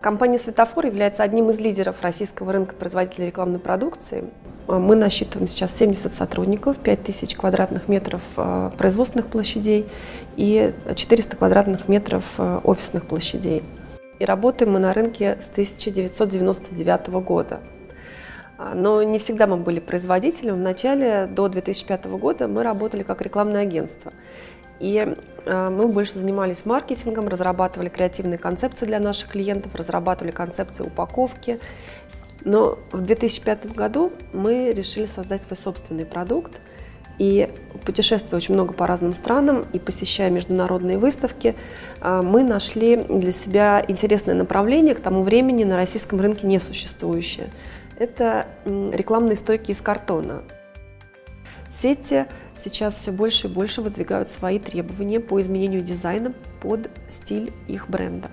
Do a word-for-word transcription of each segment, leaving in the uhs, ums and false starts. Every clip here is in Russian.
Компания «Светофор» является одним из лидеров российского рынка производителей рекламной продукции. Мы насчитываем сейчас семьдесят сотрудников, пять тысяч квадратных метров производственных площадей и четыреста квадратных метров офисных площадей. И работаем мы на рынке с тысяча девятьсот девяносто девятого года. Но не всегда мы были производителем. В начале, до две тысячи пятого года, мы работали как рекламное агентство. И мы больше занимались маркетингом, разрабатывали креативные концепции для наших клиентов, разрабатывали концепции упаковки. Но в две тысячи пятом году мы решили создать свой собственный продукт. И путешествуя очень много по разным странам и посещая международные выставки, мы нашли для себя интересное направление, к тому времени на российском рынке несуществующее. Это рекламные стойки из картона. Сети сейчас все больше и больше выдвигают свои требования по изменению дизайна под стиль их бренда.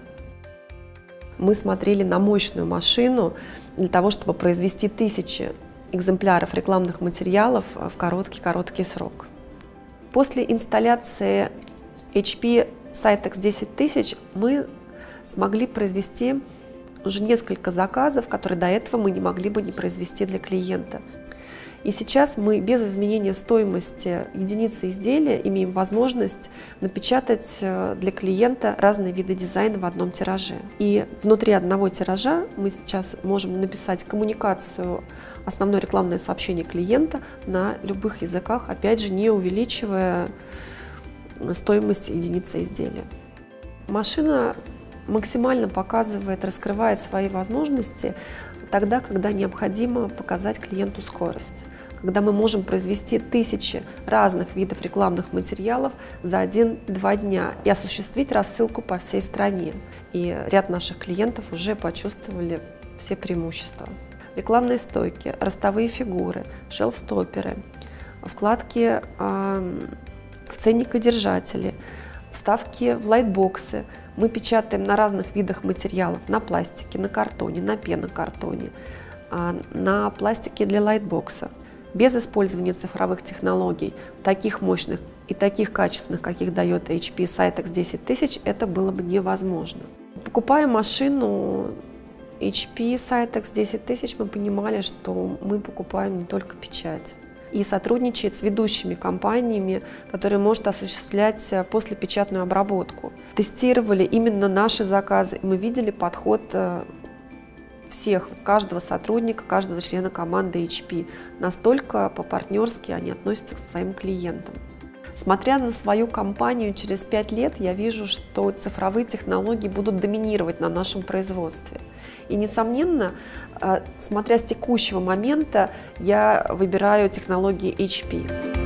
Мы смотрели на мощную машину для того, чтобы произвести тысячи экземпляров рекламных материалов в короткий-короткий срок. После инсталляции эйч пи Cytex десять тысяч мы смогли произвести уже несколько заказов, которые до этого мы не могли бы не произвести для клиента. И сейчас мы без изменения стоимости единицы изделия имеем возможность напечатать для клиента разные виды дизайна в одном тираже. И внутри одного тиража мы сейчас можем написать коммуникацию, основное рекламное сообщение клиента на любых языках, опять же, не увеличивая стоимость единицы изделия. Машина максимально показывает, раскрывает свои возможности тогда, когда необходимо показать клиенту скорость, когда мы можем произвести тысячи разных видов рекламных материалов за один-два дня и осуществить рассылку по всей стране. И ряд наших клиентов уже почувствовали все преимущества. Рекламные стойки, ростовые фигуры, шелф-стоперы, вкладки э, в ценникодержатели, вставки в лайтбоксы. Мы печатаем на разных видах материалов, на пластике, на картоне, на пенокартоне, на пластике для лайтбокса. Без использования цифровых технологий, таких мощных и таких качественных, каких дает эйч пи Cytex десять тысяч, это было бы невозможно. Покупая машину эйч пи Cytex десять тысяч, мы понимали, что мы покупаем не только печать. И сотрудничает с ведущими компаниями, которые может осуществлять послепечатную обработку. Тестировали именно наши заказы, и мы видели подход всех, каждого сотрудника, каждого члена команды эйч пи. Настолько по-партнерски они относятся к своим клиентам. Смотря на свою компанию через пять лет, я вижу, что цифровые технологии будут доминировать на нашем производстве. И, несомненно, смотря с текущего момента, я выбираю технологии эйч пи.